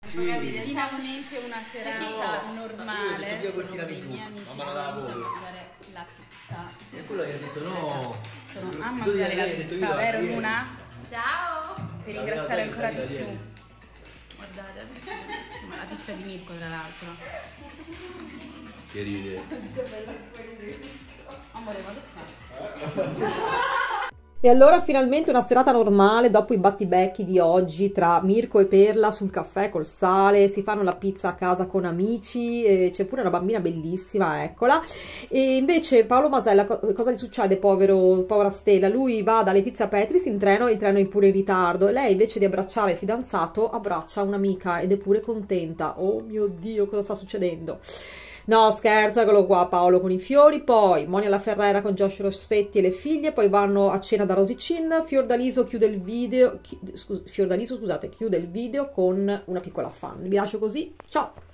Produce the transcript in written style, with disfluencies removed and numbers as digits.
Finalmente una serata normale. Io col tiramisù, ma me la davo. mangiare la pizza. E quello gli ha detto no. Sono a mangiare la pizza, vero Luna? Ciao! Per ringraziare ancora di più. Guardate, è bellissima la pizza di Mirko tra l'altro. Che ride. Amore, ma che fai? E allora finalmente una serata normale dopo i battibecchi di oggi tra Mirko e Perla sul caffè col sale, si fanno la pizza a casa con amici, c'è pure una bambina bellissima, eccola. E invece Paolo Masella, cosa gli succede, povera Stella? Lui va da Letizia Petris in treno e il treno è pure in ritardo e lei invece di abbracciare il fidanzato abbraccia un'amica ed è pure contenta. Oh mio Dio, cosa sta succedendo? No, scherzo, eccolo qua Paolo con i fiori, poi Monia La Ferrera con Josh Rossetti e le figlie, poi vanno a cena da Rosicin, Fiordaliso chiude il video, chiude il video con una piccola fan. Vi lascio così, ciao!